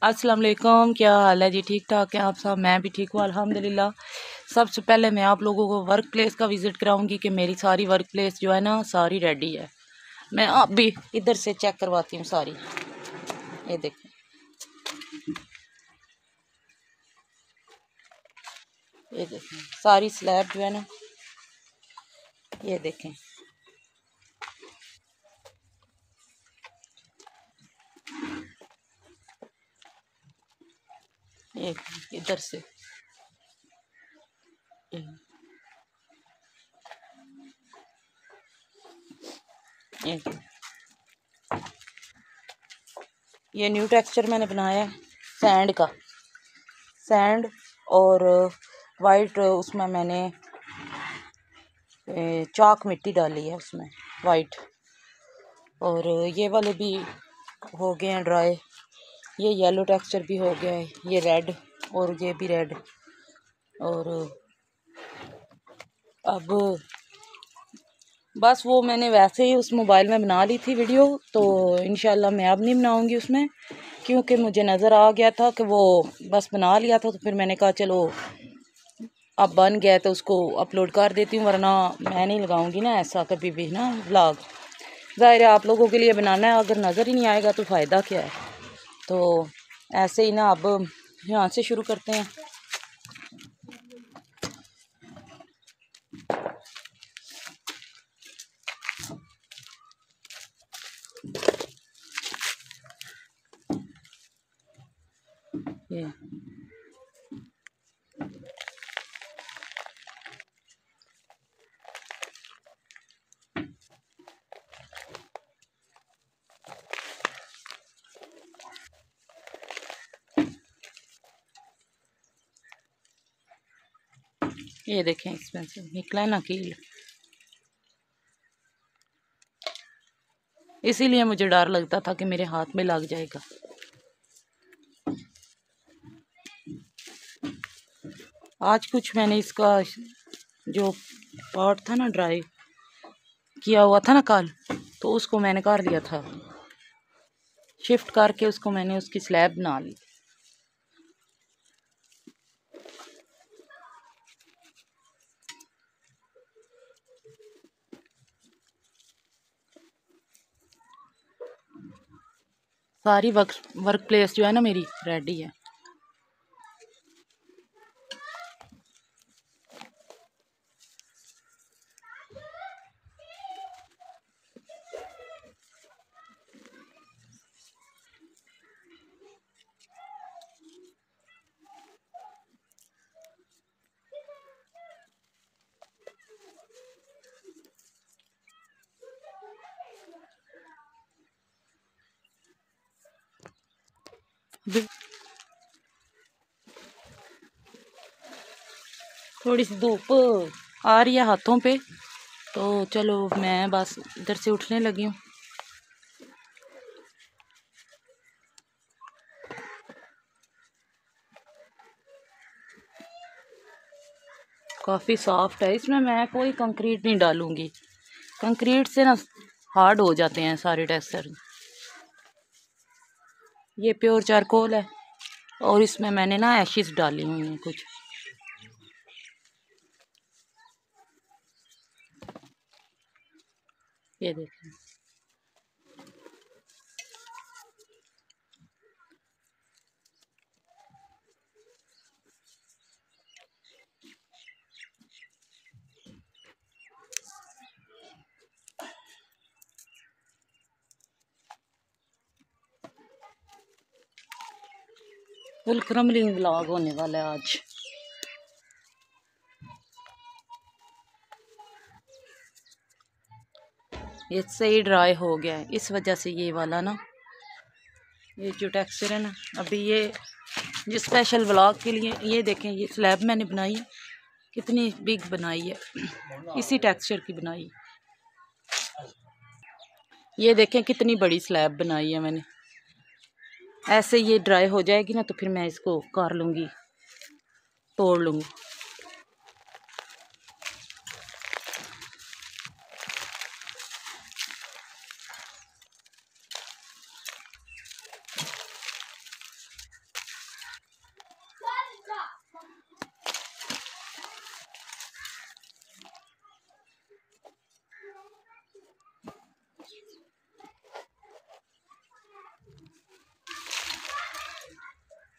अस्सलाम वालेकुम। क्या हाल है जी? ठीक ठाक है आप सब? मैं भी ठीक हूँ अल्हम्दुलिल्लाह। सबसे पहले मैं आप लोगों को वर्क प्लेस का विज़िट कराऊंगी कि मेरी सारी वर्क प्लेस जो है ना सारी रेडी है। मैं आप भी इधर से चेक करवाती हूँ सारी। ये देखें, ये देखें सारी स्लैब जो है ना, ये देखें। ये इधर से ये ये न्यू टेक्सचर मैंने बनाया है सैंड का। सैंड और वाइट, उसमें मैंने चाक मिट्टी डाली है उसमें वाइट। और ये वाले भी हो गए हैं ड्राई। ये येलो टेक्सचर भी हो गया है, ये रेड और ये भी रेड। और अब बस वो मैंने वैसे ही उस मोबाइल में बना ली थी वीडियो, तो इंशाल्लाह मैं अब नहीं बनाऊंगी उसमें, क्योंकि मुझे नज़र आ गया था कि वो बस बना लिया था। तो फिर मैंने कहा चलो अब बन गया तो उसको अपलोड कर देती हूँ, वरना मैं नहीं लगाऊंगी ना ऐसा कभी भी ना व्लॉग। ज़ाहिर है आप लोगों के लिए बनाना है, अगर नज़र ही नहीं आएगा तो फ़ायदा क्या है। तो ऐसे ही ना अब यहाँ से शुरू करते हैं। ये देखें इसमें से निकला है ना कील, इसीलिए मुझे डर लगता था कि मेरे हाथ में लग जाएगा। आज कुछ मैंने इसका जो पार्ट था ना ड्राई किया हुआ था ना कल, तो उसको मैंने कर दिया था शिफ्ट करके, उसको मैंने उसकी स्लैब बना ली। सारी वर्क प्लेस जो है ना मेरी रेडी है। थोड़ी सी धूप आ रही है हाथों पे, तो चलो मैं बस इधर से उठने लगी हूँ। काफ़ी सॉफ्ट है, इसमें मैं कोई कंक्रीट नहीं डालूंगी। कंक्रीट से ना हार्ड हो जाते हैं सारे टेक्सचर। ये प्योर चारकोल है और इसमें मैंने ना एशिस डाली हुई हैं कुछ। ये देखें, फुल क्रमलिंग व्लॉग होने वाला है आज। ये सही ड्राई हो गया है, इस वजह से ये वाला ना, ये जो टेक्सचर है ना, अभी ये जो स्पेशल व्लॉग के लिए ये देखें, ये स्लैब मैंने बनाई है, कितनी बिग बनाई है, इसी टेक्सचर की बनाई। ये देखें कितनी बड़ी स्लैब बनाई है मैंने। ऐसे ये ड्राई हो जाएगी ना तो फिर मैं इसको कर लूँगी, तोड़ लूँगी।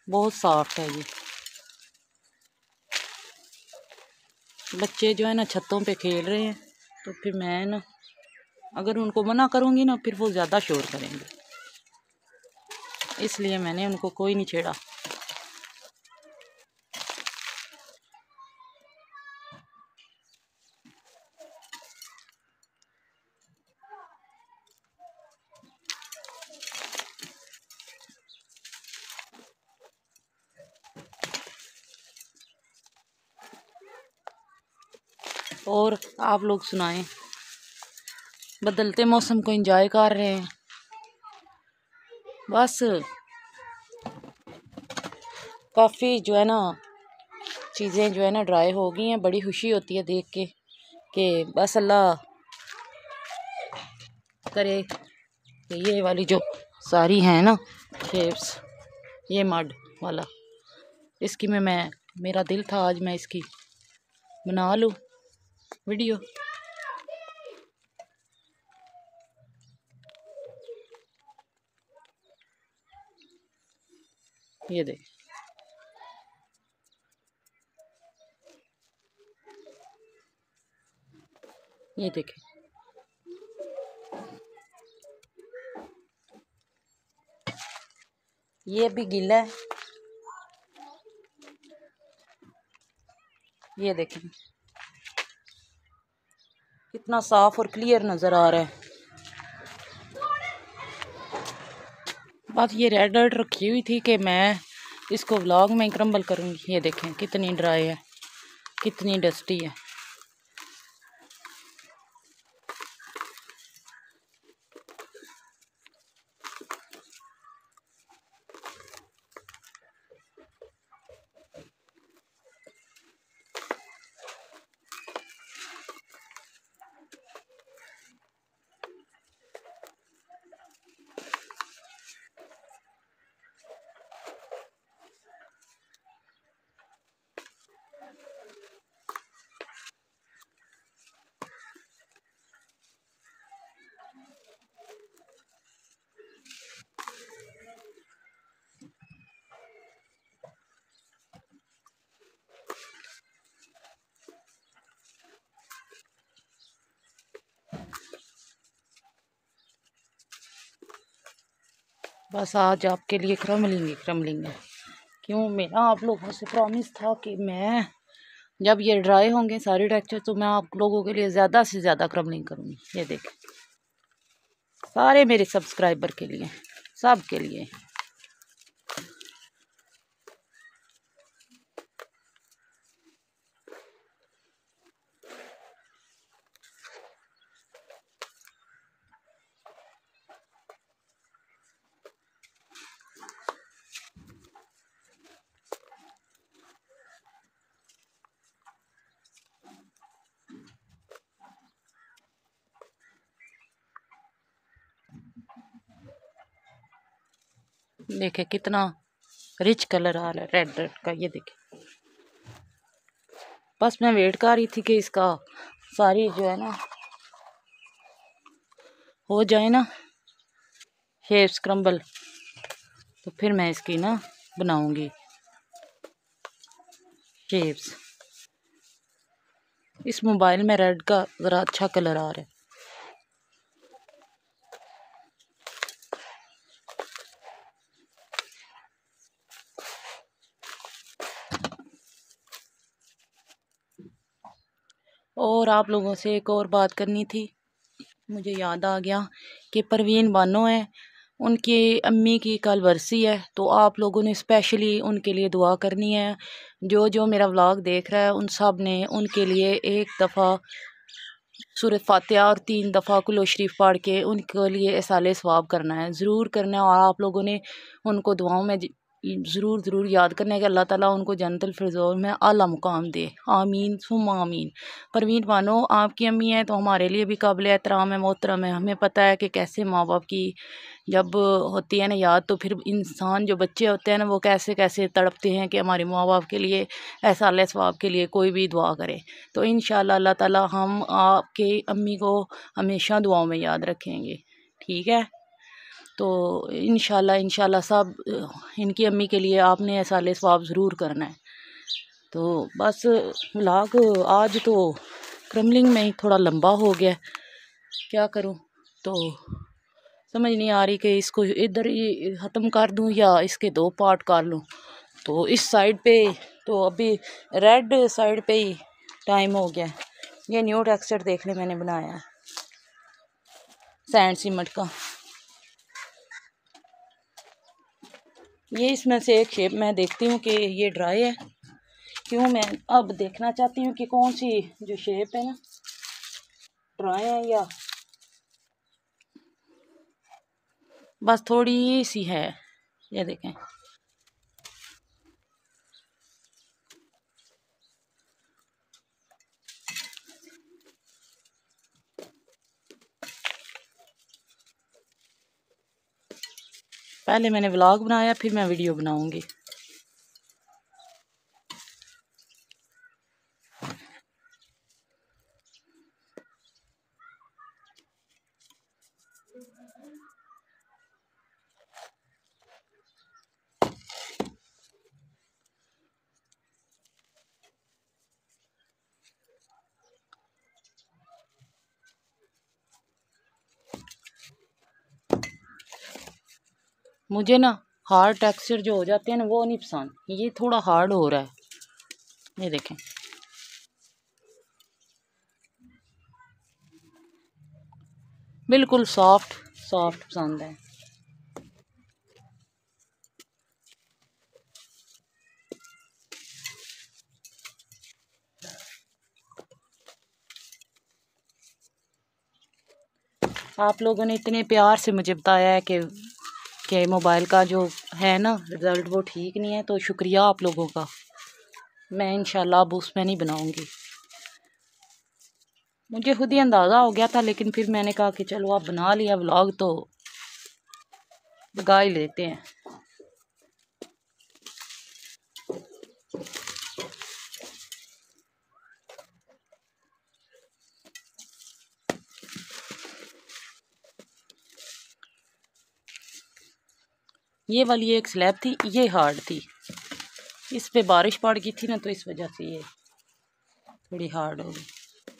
बहुत सॉफ्ट है ये। बच्चे जो है ना छतों पे खेल रहे हैं, तो फिर मैं ना अगर उनको मना करूँगी ना फिर वो ज़्यादा शोर करेंगे, इसलिए मैंने उनको कोई नहीं छेड़ा। और आप लोग सुनाएं, बदलते मौसम को एंजॉय कर रहे हैं। बस काफ़ी जो है ना चीज़ें जो है ना ड्राई हो गई हैं। बड़ी खुशी होती है देख के कि बस अल्लाह करे कि ये वाली जो सारी हैं ना शेप्स, ये मड वाला, इसकी मैं मेरा दिल था आज मैं इसकी बना लूँ वीडियो। ये देख, ये देखें, ये भी गीला है। ये देखें कितना साफ और क्लियर नज़र आ रहा है। बात ये रेड अलर्ट रखी हुई थी कि मैं इसको व्लॉग में क्रम्बल करूँगी। ये देखें कितनी ड्राई है, कितनी डस्टी है। बस आज आपके लिए क्रम्बलिंग है। क्यों, मेरा आप लोगों से प्रॉमिस था कि मैं जब ये ड्राई होंगे सारे टेक्सचर तो मैं आप लोगों के लिए ज़्यादा से ज़्यादा क्रम्बलिंग करूँगी। ये देखें सारे मेरे सब्सक्राइबर के लिए, सब के लिए। देखे कितना रिच कलर आ रहा है रेड रेड का। ये देखे, बस मैं वेट कर रही थी कि इसका सारी जो है ना हो जाए ना शेप्स क्रम्बल, तो फिर मैं इसकी ना बनाऊंगी शेप्स। इस मोबाइल में रेड का ज़रा अच्छा कलर आ रहा है। और आप लोगों से एक और बात करनी थी, मुझे याद आ गया कि परवीन बानो है, उनकी अम्मी की कल बरसी है, तो आप लोगों ने स्पेशली उनके लिए दुआ करनी है। जो जो मेरा व्लॉग देख रहा है उन सब ने उनके लिए एक दफ़ा सूरत फातिहा और 3 दफ़ा कुल शरीफ पढ़ के उनके लिए इसाले सवाब करना है, ज़रूर करना है। और आप लोगों ने उनको दुआओं में ज़रूर याद करना है कि अल्लाह ताला उनको जन्नतुल फिरदौस में आला मुकाम दे। आमीन सुम्मा आमीन। परवीन बानो आपकी अम्मी है तो हमारे लिए भी काबिल एहतराम है, मोहतरम है। हमें पता है कि कैसे माँ बाप की जब होती है ना याद, तो फिर इंसान जो बच्चे होते हैं ना वो कैसे कैसे तड़पते हैं कि हमारे माँ बाप के लिए ऐसा अल्लाह सवाब के लिए कोई भी दुआ करे। तो इंशाअल्लाह अल्लाह ताला हम आपके अम्मी को हमेशा दुआओं में याद रखेंगे, ठीक है। तो इंशाल्लाह सब इनकी अम्मी के लिए आपने साले सवाब ज़रूर करना है। तो बस व्लॉग आज तो क्रमलिंग में ही थोड़ा लंबा हो गया, क्या करूं, तो समझ नहीं आ रही कि इसको इधर ही ख़त्म कर दूं या इसके 2 पार्ट कर लूं। तो इस साइड पे तो अभी रेड साइड पे ही टाइम हो गया। ये न्यू टेक्सचर देख ले मैंने बनाया है सैंड सीमेंट का। ये इसमें से एक शेप मैं देखती हूँ कि ये ड्राई है, क्यों मैं अब देखना चाहती हूँ कि कौन सी जो शेप है ना ड्राई है या बस थोड़ी सी है। ये देखें, पहले मैंने व्लॉग बनाया फिर मैं वीडियो बनाऊंगी। मुझे ना हार्ड टेक्सचर जो हो जाते हैं ना वो नहीं पसंद, ये थोड़ा हार्ड हो रहा है। ये देखें, बिल्कुल सॉफ्ट सॉफ्ट पसंद है। आप लोगों ने इतने प्यार से मुझे बताया है कि मोबाइल का जो है ना रिज़ल्ट वो ठीक नहीं है, तो शुक्रिया आप लोगों का। मैं इंशाल्लाह अब उसमें नहीं बनाऊंगी। मुझे खुद ही अंदाज़ा हो गया था, लेकिन फिर मैंने कहा कि चलो आप बना लिया व्लॉग तो लगा ही लेते हैं। ये वाली एक स्लैब थी, ये हार्ड थी, इस पे बारिश पड़ गई थी ना तो इस वजह से ये थोड़ी हार्ड हो गई।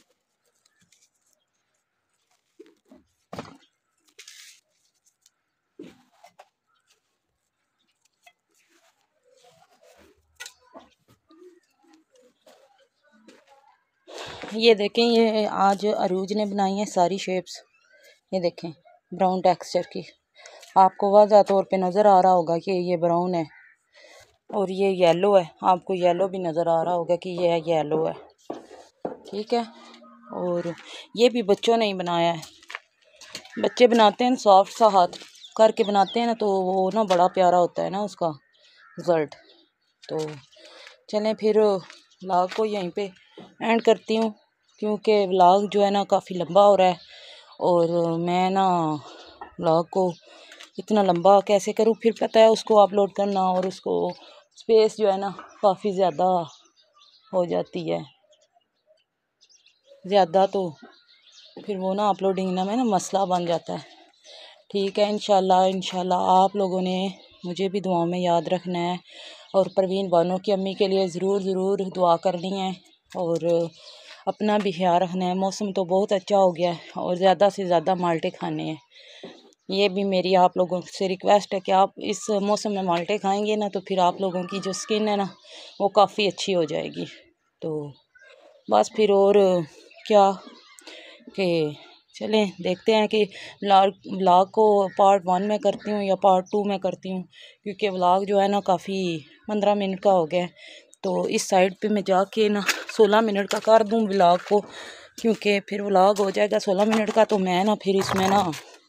ये देखें, ये आज अरूज ने बनाई है सारी शेप्स। ये देखें ब्राउन टेक्सचर की, आपको वाज़ा तौर पे नज़र आ रहा होगा कि ये ब्राउन है और ये येलो है। आपको येलो भी नज़र आ रहा होगा कि ये येलो है, ठीक है। और ये भी बच्चों ने ही बनाया है। बच्चे बनाते हैं सॉफ्ट सा हाथ करके बनाते हैं ना, तो वो ना बड़ा प्यारा होता है ना उसका रिज़ल्ट। तो चलें फिर व्लॉग को यहीं पे एंड करती हूँ, क्योंकि व्लॉग जो है ना काफ़ी लंबा हो रहा है और मैं ना व्लॉग को इतना लंबा कैसे करूँ, फिर पता है उसको अपलोड करना और उसको स्पेस जो है ना काफ़ी ज़्यादा हो जाती है ज़्यादा, तो फिर वो ना अपलोडिंग ना में ना मसला बन जाता है। ठीक है, इंशाल्लाह आप लोगों ने मुझे भी दुआओं में याद रखना है और परवीन बानो की अम्मी के लिए ज़रूर दुआ करनी है और अपना भी ख्याल रखना है। मौसम तो बहुत अच्छा हो गया है और ज़्यादा से ज़्यादा माल्टे खाने हैं। ये भी मेरी आप लोगों से रिक्वेस्ट है कि आप इस मौसम में माल्टे खाएंगे ना तो फिर आप लोगों की जो स्किन है ना वो काफ़ी अच्छी हो जाएगी। तो बस फिर और क्या कि चलें देखते हैं कि व्लॉग को पार्ट 1 में करती हूँ या पार्ट 2 में करती हूँ, क्योंकि व्लॉग जो है ना काफ़ी 15 मिनट का हो गया है। तो इस साइड पे मैं जाके ना 16 मिनट का कर दूँ व्लॉग को, क्योंकि फिर व्लॉग हो जाएगा 16 मिनट का। तो मैं ना फिर इसमें ना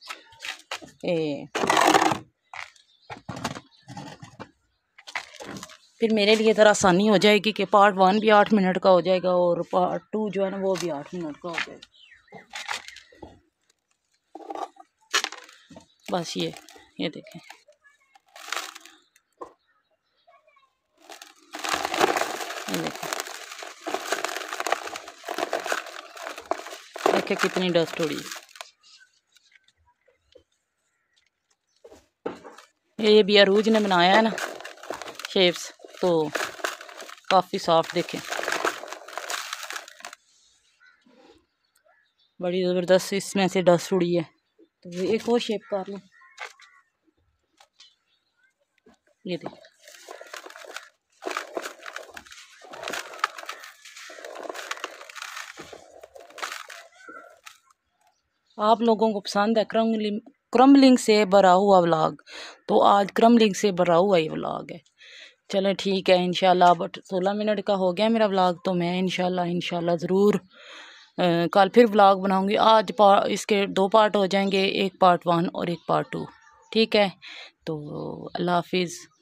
फिर मेरे लिए ज़रा आसानी हो जाएगी कि पार्ट 1 भी 8 मिनट का हो जाएगा और पार्ट 2 जो है ना वो भी 8 मिनट का हो जाएगा। बस ये देखें, ये देखें, देखें कितनी डस्ट उड़ी। ये भी अरूज ने बनाया है ना शेप्स, तो काफ़ी सॉफ्ट देखें, बड़ी ज़बरदस्त इसमें से डस्ट उड़ी है। तो एक और शेप कर लूँ, ये देख। आप लोगों को पसंद है क्रम्बलिंग से भरा हुआ व्लॉग, तो आज क्रम्बलिंग से भरा हुआ ही व्लॉग है। चलें ठीक है, इंशाल्लाह। बट 16 मिनट का हो गया मेरा व्लॉग, तो मैं इंशाल्लाह ज़रूर कल फिर व्लॉग बनाऊंगी। आज इसके 2 पार्ट हो जाएंगे, एक पार्ट 1 और एक पार्ट 2। ठीक है, तो अल्लाह हाफिज़।